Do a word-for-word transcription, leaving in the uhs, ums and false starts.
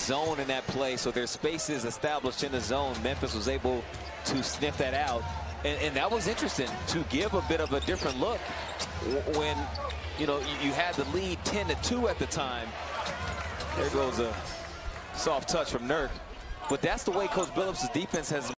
zone in that play, so there's spaces established in the zone. Memphis was able to sniff that out, and, and that was interesting to give a bit of a different look when, you know, you, you had the lead ten to two at the time. There goes a soft touch from Nurk, but that's the way Coach Billups' defense has